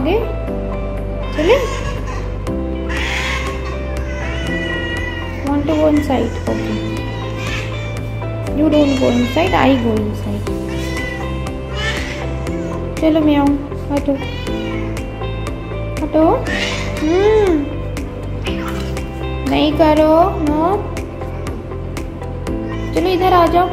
आगे चले। Want to go inside? Okay. You don't go inside. I go inside. चलो मैं आऊँ। हटो हटो। नहीं करो। नो। चलो इधर आ जाओ।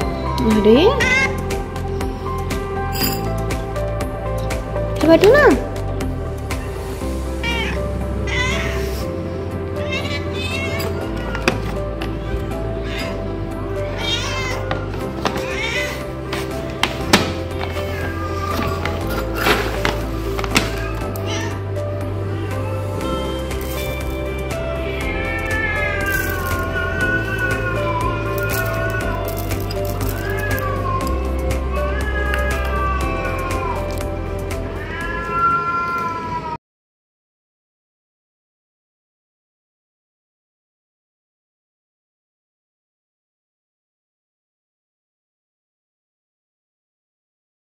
अरे बैठो ना।